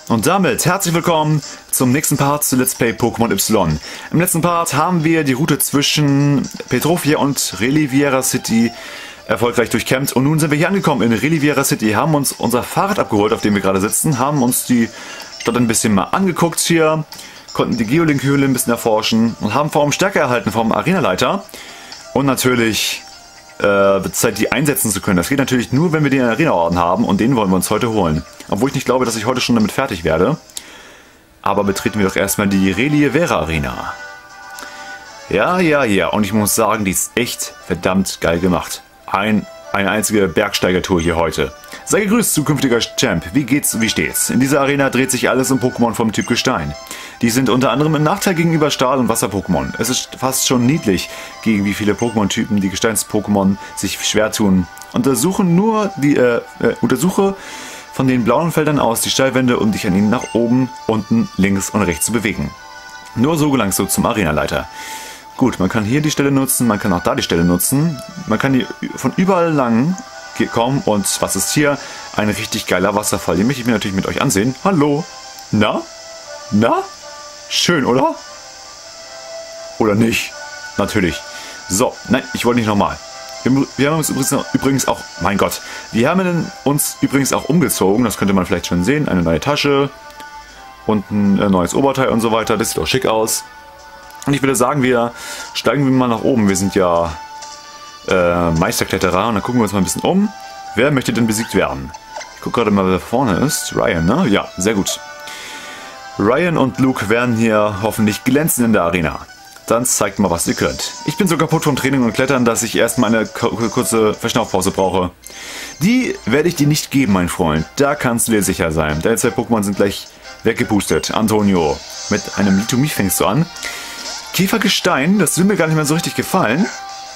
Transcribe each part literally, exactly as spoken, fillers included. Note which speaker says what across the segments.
Speaker 1: Und damit herzlich willkommen zum nächsten Part zu Let's Play Pokémon Y. Im letzten Part haben wir die Route zwischen Petrovia und Reliviera City erfolgreich durchkämmt. Und nun sind wir hier angekommen in Reliviera City, haben uns unser Fahrrad abgeholt, auf dem wir gerade sitzen, haben uns die Stadt ein bisschen mal angeguckt hier, konnten die Geolink-Höhle ein bisschen erforschen und haben vor allem Stärke erhalten vom Arenaleiter. Und natürlich äh, wird es Zeit, die einsetzen zu können. Das geht natürlich nur, wenn wir den Arena-Orden haben, und den wollen wir uns heute holen. Obwohl ich nicht glaube, dass ich heute schon damit fertig werde. Aber betreten wir doch erstmal die Reliviera Arena. Ja, ja, ja. Und ich muss sagen, die ist echt verdammt geil gemacht. Ein, eine einzige Bergsteigertour hier heute. Sei gegrüßt, zukünftiger Champ. Wie geht's, wie steht's? In dieser Arena dreht sich alles um Pokémon vom Typ Gestein. Die sind unter anderem im Nachteil gegenüber Stahl- und Wasser-Pokémon. Es ist fast schon niedlich, gegen wie viele Pokémon-Typen die Gesteins-Pokémon sich schwer tun. Untersuche nur die, äh, äh, untersuche von den blauen Feldern aus die Steilwände, um dich an ihnen nach oben, unten, links und rechts zu bewegen. Nur so gelangst du zum Arenaleiter. Gut, man kann hier die Stelle nutzen, man kann auch da die Stelle nutzen. Man kann hier von überall lang kommen, und was ist hier? Ein richtig geiler Wasserfall. Den möchte ich mir natürlich mit euch ansehen. Hallo? Na? Na? Schön, oder? Oder nicht? Natürlich. So, nein, ich wollte nicht nochmal. Wir, wir haben uns übrigens auch, mein Gott, wir haben uns übrigens auch umgezogen, das könnte man vielleicht schon sehen. Eine neue Tasche und ein neues Oberteil und so weiter. Das sieht auch schick aus. Und ich würde sagen, wir steigen wir mal nach oben. Wir sind ja äh, Meisterkletterer, und dann gucken wir uns mal ein bisschen um. Wer möchte denn besiegt werden? Ich gucke gerade mal, wer vorne ist. Ryan, ne? Ja, sehr gut. Ryan und Luke werden hier hoffentlich glänzen in der Arena. Dann zeigt mal, was ihr könnt. Ich bin so kaputt vom Training und Klettern, dass ich erstmal eine kurze Verschnaufpause brauche. Die werde ich dir nicht geben, mein Freund. Da kannst du dir sicher sein. Deine zwei Pokémon sind gleich weggepustet. Antonio, mit einem Litomie fängst du an. Käfergestein, das will mir gar nicht mehr so richtig gefallen.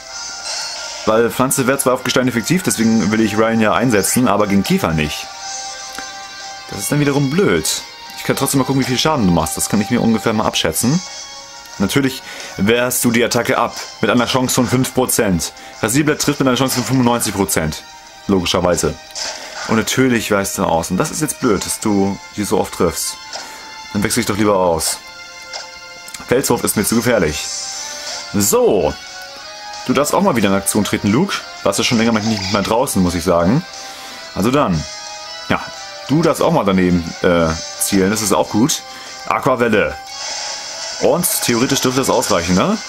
Speaker 1: Weil Pflanze wäre zwar auf Gestein effektiv, deswegen will ich Ryan ja einsetzen, aber gegen Käfer nicht. Das ist dann wiederum blöd. Ich kann trotzdem mal gucken, wie viel Schaden du machst. Das kann ich mir ungefähr mal abschätzen. Natürlich wehrst du die Attacke ab, mit einer Chance von fünf Prozent. Rasierblatt trifft mit einer Chance von fünfundneunzig Prozent. Logischerweise. Und natürlich weißt du aus. Und das ist jetzt blöd, dass du die so oft triffst. Dann wechsle ich doch lieber aus. Felswurf ist mir zu gefährlich. So. Du darfst auch mal wieder in Aktion treten, Luke. Warst ja schon länger nicht mehr draußen, muss ich sagen. Also dann. Ja. Du darfst auch mal daneben äh, zielen. Das ist auch gut. Aquavelle. Und theoretisch dürfte das ausreichen, ne?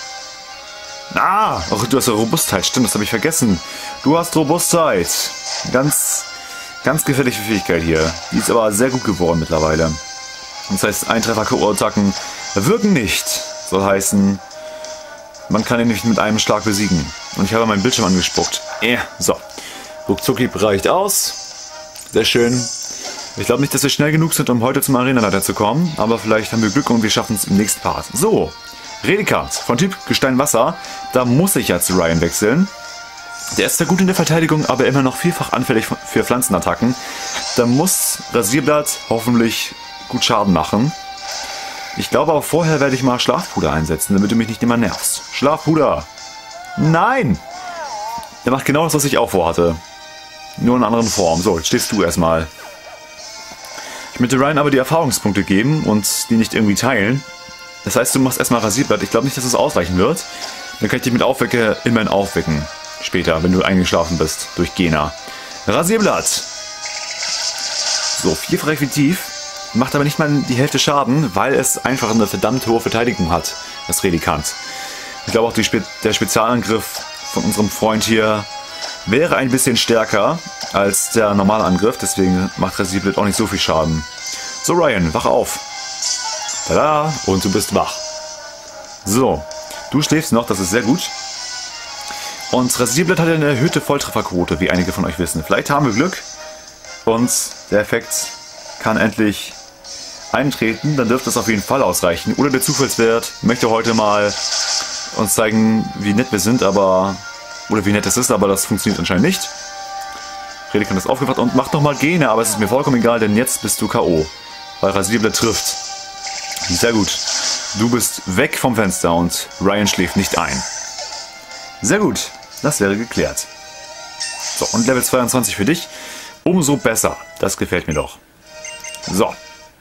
Speaker 1: Ah! Ach, du hast ja Robustheit. Stimmt, das habe ich vergessen. Du hast Robustheit. Ganz, ganz gefährliche Fähigkeit hier. Die ist aber sehr gut geworden mittlerweile. Das heißt, Eintreffer-K O-Attacken wirken nicht. Soll heißen, man kann ihn nicht mit einem Schlag besiegen. Und ich habe meinen Bildschirm angespuckt. Äh, so. Ruckzucki reicht aus. Sehr schön. Ich glaube nicht, dass wir schnell genug sind, um heute zum Arenaleiter zu kommen. Aber vielleicht haben wir Glück und wir schaffen es im nächsten Part. So. Redekart von Typ Gestein Wasser. Da muss ich ja zu Ryan wechseln. Der ist zwar gut in der Verteidigung, aber immer noch vielfach anfällig für Pflanzenattacken. Da muss Rasierblatt hoffentlich gut Schaden machen. Ich glaube aber vorher werde ich mal Schlafpuder einsetzen, damit du mich nicht immer nervst. Schlafpuder! Nein! Der macht genau das, was ich auch vorhatte. Nur in einer anderen Form. So, jetzt stehst du erstmal. Ich möchte Ryan aber die Erfahrungspunkte geben und die nicht irgendwie teilen. Das heißt, du machst erstmal Rasierblatt. Ich glaube nicht, dass es ausreichen wird. Dann kann ich dich mit Aufwecker immerhin aufwecken. Später, wenn du eingeschlafen bist durch Gena. Rasierblatt! So, vierfach effektiv. Macht aber nicht mal die Hälfte Schaden, weil es einfach eine verdammt hohe Verteidigung hat, das Redikant. Ich glaube auch, die Spe der Spezialangriff von unserem Freund hier wäre ein bisschen stärker als der normale Angriff, deswegen macht Rasierblatt auch nicht so viel Schaden. So, Ryan, wach auf. Tada! Und du bist wach. So, du schläfst noch, das ist sehr gut. Und Rasierblatt hat eine erhöhte Volltrefferquote, wie einige von euch wissen. Vielleicht haben wir Glück und der Effekt kann endlich eintreten, dann dürfte es auf jeden Fall ausreichen. Oder der Zufallswert möchte heute mal uns zeigen, wie nett wir sind, aber oder wie nett es ist, aber das funktioniert anscheinend nicht. Redekant ist aufgewacht und macht nochmal Gene, aber es ist mir vollkommen egal, denn jetzt bist du K O, weil Rasierblatt trifft. Sehr gut. Du bist weg vom Fenster und Ryan schläft nicht ein. Sehr gut, das wäre geklärt. So, und Level zweiundzwanzig für dich. Umso besser. Das gefällt mir doch. So.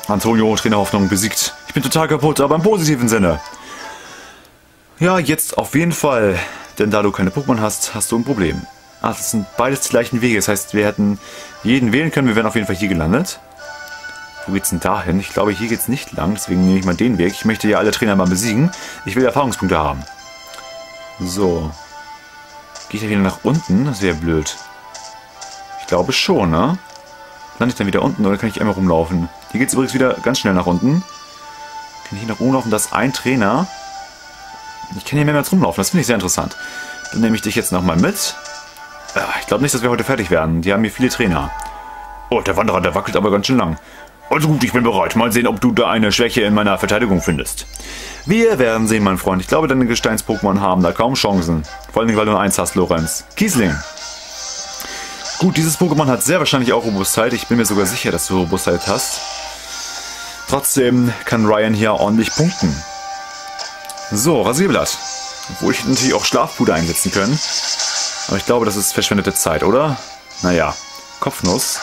Speaker 1: Antonio, Trainerhoffnung, besiegt. Ich bin total kaputt, aber im positiven Sinne. Ja, jetzt auf jeden Fall. Denn da du keine Pokémon hast, hast du ein Problem. Ah, das sind beides die gleichen Wege. Das heißt, wir hätten jeden wählen können. Wir wären auf jeden Fall hier gelandet. Wo geht's denn da hin? Ich glaube, hier geht's nicht lang. Deswegen nehme ich mal den Weg. Ich möchte ja alle Trainer mal besiegen. Ich will Erfahrungspunkte haben. So. Gehe ich da wieder nach unten? Das wäre blöd. Ich glaube schon, ne? Lande ich dann wieder unten oder kann ich einmal rumlaufen? Hier geht es übrigens wieder ganz schnell nach unten. Kann ich hier nach oben laufen? Das ist ein Trainer. Ich kann hier mehrmals rumlaufen. Das finde ich sehr interessant. Dann nehme ich dich jetzt nochmal mit. Ich glaube nicht, dass wir heute fertig werden. Die haben hier viele Trainer. Oh, der Wanderer, der wackelt aber ganz schön lang. Also gut, ich bin bereit. Mal sehen, ob du da eine Schwäche in meiner Verteidigung findest. Wir werden sehen, mein Freund. Ich glaube, deine Gesteins-Pokémon haben da kaum Chancen. Vor allem, weil du nur eins hast, Lorenz. Kiesling. Gut, dieses Pokémon hat sehr wahrscheinlich auch Robustheit. Ich bin mir sogar sicher, dass du Robustheit hast. Trotzdem kann Ryan hier ordentlich punkten. So, Rasierblatt. Obwohl ich natürlich auch Schlafpuder einsetzen können. Aber ich glaube, das ist verschwendete Zeit, oder? Naja, Kopfnuss.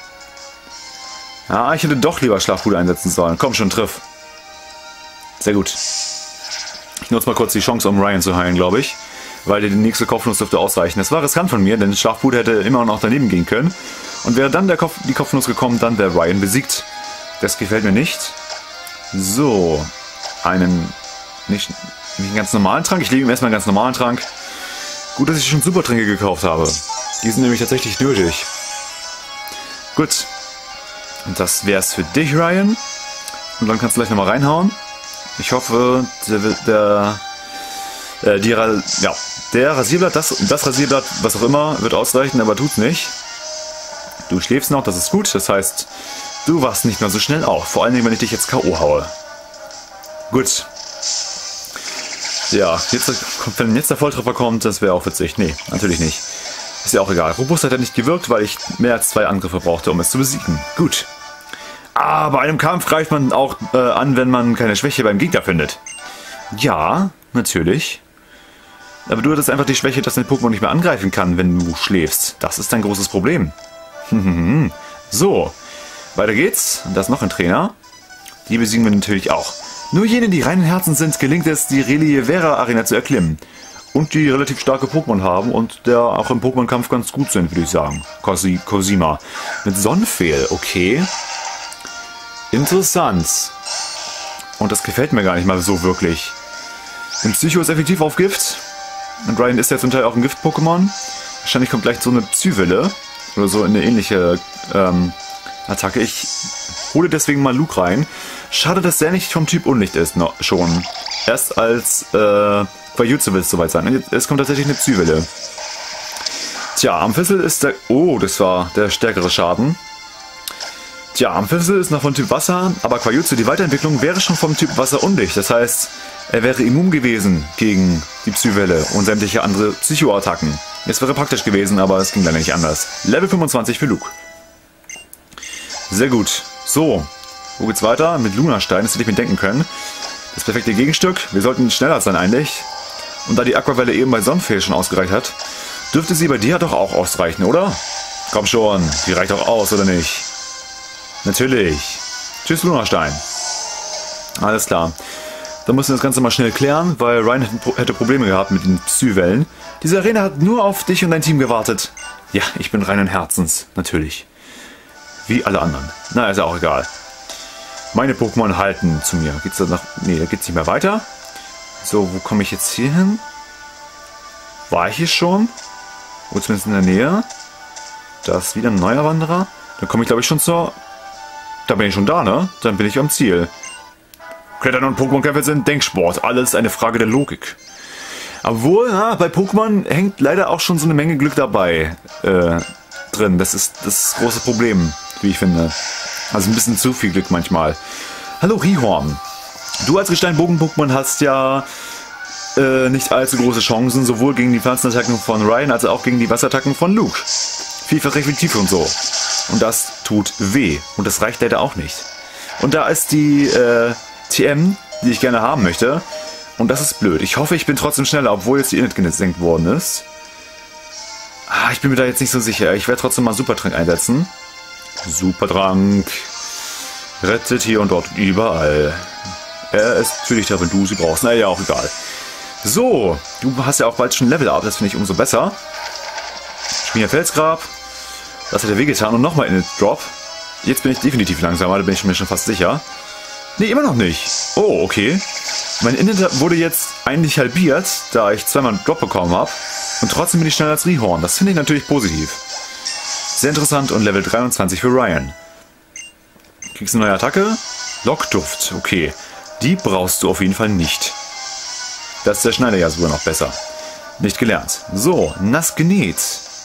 Speaker 1: Ja, ich hätte doch lieber Schlafpuder einsetzen sollen. Komm schon, triff. Sehr gut. Ich nutze mal kurz die Chance, um Ryan zu heilen, glaube ich. Weil die nächste Kopfnuss dürfte ausreichen. Das war riskant von mir, denn Schlafpuder hätte immer noch daneben gehen können. Und wäre dann der Kopf, die Kopfnuss gekommen, dann wäre Ryan besiegt. Das gefällt mir nicht. So. Einen, nicht, nicht einen ganz normalen Trank. Ich lege ihm erstmal einen ganz normalen Trank. Gut, dass ich schon Supertränke gekauft habe. Die sind nämlich tatsächlich nötig. Gut. Und das wär's für dich, Ryan. Und dann kannst du gleich nochmal reinhauen. Ich hoffe, der, der, äh, die, ja, der Rasierblatt, das, das Rasierblatt, was auch immer, wird ausreichen, aber tut's nicht. Du schläfst noch, das ist gut. Das heißt, du wachst nicht mehr so schnell auf. Vor allen Dingen, wenn ich dich jetzt K O haue. Gut. Ja, jetzt, wenn jetzt der Volltreffer kommt, das wäre auch witzig. Nee, natürlich nicht. Ist ja auch egal. Robustheit hat nicht gewirkt, weil ich mehr als zwei Angriffe brauchte, um es zu besiegen. Gut. Ah, bei einem Kampf greift man auch äh, an, wenn man keine Schwäche beim Gegner findet. Ja, natürlich. Aber du hattest einfach die Schwäche, dass dein Pokémon nicht mehr angreifen kann, wenn du schläfst. Das ist dein großes Problem. So, weiter geht's. Da ist noch ein Trainer. Die besiegen wir natürlich auch. Nur jenen, die reinen Herzen sind, gelingt es, die Relievera Arena zu erklimmen. Und die relativ starke Pokémon haben und der auch im Pokémon-Kampf ganz gut sind, würde ich sagen. Cosi Cosima. Mit Sonnenfehl, okay. Interessant. Und das gefällt mir gar nicht mal so wirklich. Ein Psycho ist effektiv auf Gift. Und Ryan ist ja zum Teil auch ein Gift-Pokémon. Wahrscheinlich kommt gleich so eine Psywelle. Oder so eine ähnliche ähm, Attacke. Ich hole deswegen mal Luke rein. Schade, dass der nicht vom Typ Unlicht ist, no, schon. Erst als äh, Quajutze wird es soweit sein. Es kommt tatsächlich eine Psywelle. Tja, Amphissel ist der... Oh, das war der stärkere Schaden. Tja, Amphissel ist noch von Typ Wasser, aber Quajutze, die Weiterentwicklung, wäre schon vom Typ Wasser undicht. Das heißt, er wäre immun gewesen gegen die Psywelle und sämtliche andere Psycho-Attacken. Es wäre praktisch gewesen, aber es ging leider nicht anders. Level fünfundzwanzig für Luke. Sehr gut. So, wo geht's weiter? Mit Lunastein, das hätte ich mir denken können. Das perfekte Gegenstück. Wir sollten schneller sein eigentlich. Und da die Aquavelle eben bei Sonnenfehl schon ausgereicht hat, dürfte sie bei dir doch auch ausreichen, oder? Komm schon, die reicht doch aus, oder nicht? Natürlich. Tschüss, Lunastein. Alles klar. Dann müssen wir das Ganze mal schnell klären, weil Ryan hätte Probleme gehabt mit den Psywellen. Diese Arena hat nur auf dich und dein Team gewartet. Ja, ich bin reinen Herzens, natürlich. Wie alle anderen. Na, ist ja auch egal. Meine Pokémon halten zu mir. Geht's da nach... Nee, da geht's nicht mehr weiter. So, wo komme ich jetzt hier hin? War ich hier schon? Oder zumindest in der Nähe? Da ist wieder ein neuer Wanderer. Dann komme ich, glaube ich, schon zur... Da bin ich schon da, ne? Dann bin ich am Ziel. Klettern und Pokémon-Kämpfe sind Denksport. Alles eine Frage der Logik. Obwohl, ja, bei Pokémon hängt leider auch schon so eine Menge Glück dabei äh, drin. Das ist das große Problem, wie ich finde. Also ein bisschen zu viel Glück manchmal. Hallo Rihorn. Du als Gesteinbogen-Pokémon hast ja äh, nicht allzu große Chancen, sowohl gegen die Pflanzenattacken von Ryan als auch gegen die Wasserattacken von Luke. Vielfach effektiv und so. Und das tut weh. Und das reicht leider auch nicht. Und da ist die äh, T M, die ich gerne haben möchte. Und das ist blöd. Ich hoffe, ich bin trotzdem schneller, obwohl jetzt die Init gesenkt worden ist. Ah, ich bin mir da jetzt nicht so sicher. Ich werde trotzdem mal Supertrank einsetzen. Supertrank. rettet hier und dort überall. Er ist für dich da, wenn du sie brauchst. Naja, auch egal. So, du hast ja auch bald schon Level Up, das finde ich umso besser. Spielen Felsgrab. Das hat er wehgetan und nochmal in den Drop. Jetzt bin ich definitiv langsamer, da bin ich mir schon fast sicher. Ne, immer noch nicht. Oh, okay. Mein Inhalt wurde jetzt eigentlich halbiert, da ich zweimal einen Drop bekommen habe. Und trotzdem bin ich schneller als Rhyhorn. Das finde ich natürlich positiv. Sehr interessant und Level dreiundzwanzig für Ryan. Kriegst eine neue Attacke? Lockduft, okay. Die brauchst du auf jeden Fall nicht. Das ist der Schneider ja sogar noch besser. Nicht gelernt. So, nass genäht.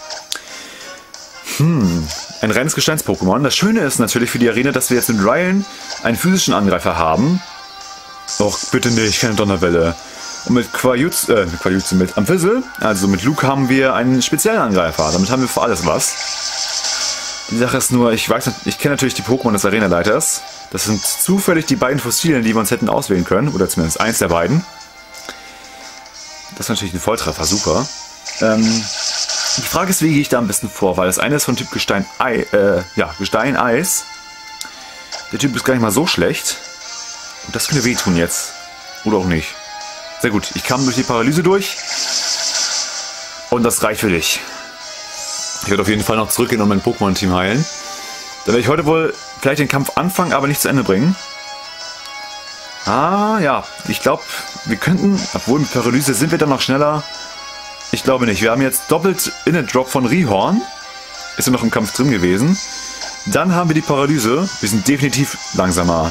Speaker 1: Hm, ein reines Gesteins-Pokémon. Das Schöne ist natürlich für die Arena, dass wir jetzt mit Ryan einen physischen Angreifer haben. Och, bitte nicht, keine Donnerwelle. Und mit Quajutsu, äh, mit Quajutsu, mit Amphizzle, also mit Luke, haben wir einen speziellen Angreifer. Damit haben wir für alles was. Die Sache ist nur, ich weiß, ich kenne natürlich die Pokémon des Arenaleiters. Das sind zufällig die beiden Fossilien, die wir uns hätten auswählen können. Oder zumindest eins der beiden. Das ist natürlich ein Volltreffer, super. Ähm... Die Frage ist, wie gehe ich da am besten vor, weil das eine ist von Typ Gestein, Ei, äh, ja, Gestein, Eis. Der Typ ist gar nicht mal so schlecht. Und das könnte wehtun jetzt. Oder auch nicht. Sehr gut, ich kam durch die Paralyse durch. Und das reicht für dich. Ich werde auf jeden Fall noch zurückgehen und mein Pokémon-Team heilen. Dann werde ich heute wohl vielleicht den Kampf anfangen, aber nicht zu Ende bringen. Ah, ja, ich glaube, wir könnten, obwohl mit Paralyse sind wir dann noch schneller. Ich glaube nicht. Wir haben jetzt doppelt Innet-Drop von Rhyhorn. Ist ja noch im Kampf drin gewesen. Dann haben wir die Paralyse. Wir sind definitiv langsamer.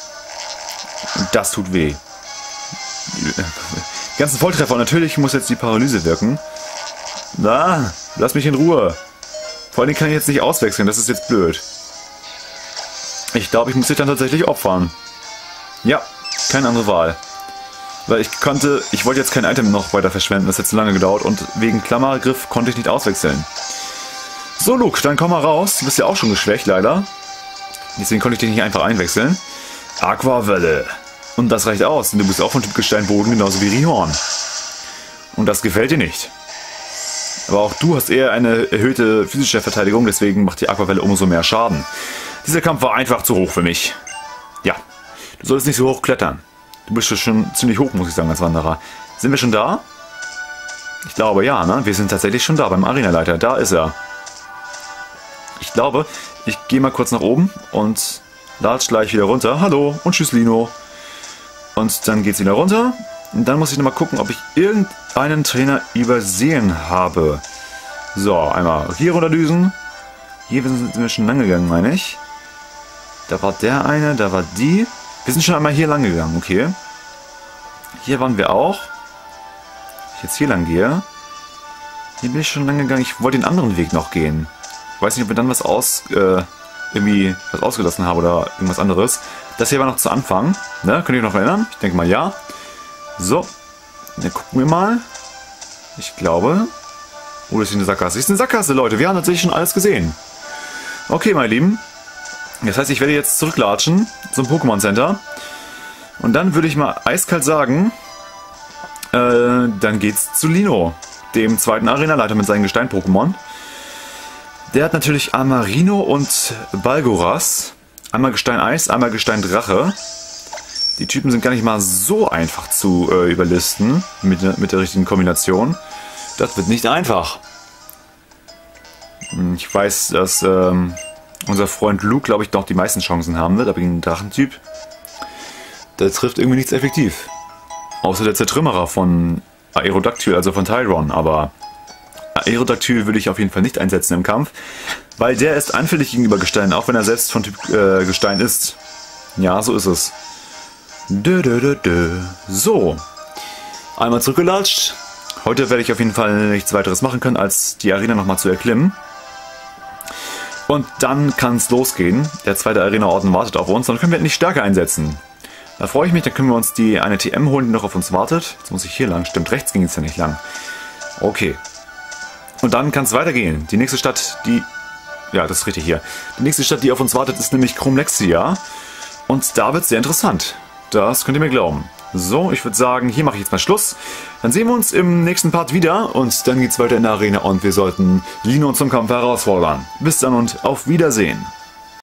Speaker 1: Und das tut weh. Die ganzen Volltreffer. Und natürlich muss jetzt die Paralyse wirken. Na, lass mich in Ruhe. Vor allem kann ich jetzt nicht auswechseln. Das ist jetzt blöd. Ich glaube, ich muss dich dann tatsächlich opfern. Ja, keine andere Wahl. Weil ich konnte, ich wollte jetzt kein Item noch weiter verschwenden, das hat zu lange gedauert und wegen Klammergriff konnte ich nicht auswechseln. So Luke, dann komm mal raus, du bist ja auch schon geschwächt leider. Deswegen konnte ich dich nicht einfach einwechseln. Aquavelle. Und das reicht aus, denn du bist auch von Typ Gesteinboden, genauso wie Rhyhorn. Und das gefällt dir nicht. Aber auch du hast eher eine erhöhte physische Verteidigung, deswegen macht die Aquavelle umso mehr Schaden. Dieser Kampf war einfach zu hoch für mich. Ja, du solltest nicht so hoch klettern. Du bist schon ziemlich hoch, muss ich sagen, als Wanderer. Sind wir schon da? Ich glaube, ja, ne? Wir sind tatsächlich schon da, beim Arenaleiter. Da ist er. Ich glaube, ich gehe mal kurz nach oben und latsch gleich wieder runter. Hallo und tschüss, Lino. Und dann geht's wieder runter. Und dann muss ich nochmal gucken, ob ich irgendeinen Trainer übersehen habe. So, einmal hier runterdüsen. Hier sind wir schon lang gegangen, meine ich. Da war der eine, da war die. Wir sind schon einmal hier lang gegangen, okay. Hier waren wir auch. Wenn ich jetzt hier lang gehe. Hier bin ich schon lang gegangen. Ich wollte den anderen Weg noch gehen. Ich weiß nicht, ob wir dann was aus... Äh, irgendwie was ausgelassen haben oder irgendwas anderes. Das hier war noch zu Anfang. Ne? Könnt ihr euch noch erinnern? Ich denke mal ja. So. Dann gucken wir mal. Ich glaube... Oh, das ist eine Sackgasse. Das ist eine Sackgasse, Leute. Wir haben tatsächlich schon alles gesehen. Okay, meine Lieben. Das heißt, ich werde jetzt zurücklatschen zum Pokémon Center. Und dann würde ich mal eiskalt sagen, äh, dann geht's zu Lino, dem zweiten Arenaleiter mit seinen Gestein-Pokémon. Der hat natürlich Amarino und Balgoras. Einmal Gestein-Eis, einmal Gestein-Drache. Die Typen sind gar nicht mal so einfach zu äh, überlisten mit, mit der richtigen Kombination. Das wird nicht einfach. Ich weiß, dass... Ähm, unser Freund Luke, glaube ich, noch die meisten Chancen haben wird, aber gegen den Drachentyp, der trifft irgendwie nichts effektiv. Außer der Zertrümmerer von Aerodactyl, also von Tyron, aber Aerodactyl würde ich auf jeden Fall nicht einsetzen im Kampf, weil der ist anfällig gegenüber Gestein, auch wenn er selbst von Typ äh, Gestein ist. Ja, so ist es. Dö, dö, dö, dö. So, einmal zurückgelatscht. Heute werde ich auf jeden Fall nichts weiteres machen können, als die Arena nochmal zu erklimmen. Und dann kann es losgehen. Der zweite Arena-Orden wartet auf uns. Dann können wir endlich Stärke einsetzen. Da freue ich mich. Dann können wir uns die eine T M holen, die noch auf uns wartet. Jetzt muss ich hier lang. Stimmt, rechts ging es ja nicht lang. Okay. Und dann kann es weitergehen. Die nächste Stadt, die... Ja, das ist richtig hier. Die nächste Stadt, die auf uns wartet, ist nämlich Chromlexia. Und da wird es sehr interessant. Das könnt ihr mir glauben. So, ich würde sagen, hier mache ich jetzt mal Schluss. Dann sehen wir uns im nächsten Part wieder und dann geht's weiter in der Arena und wir sollten Lino zum Kampf herausfordern. Bis dann und auf Wiedersehen.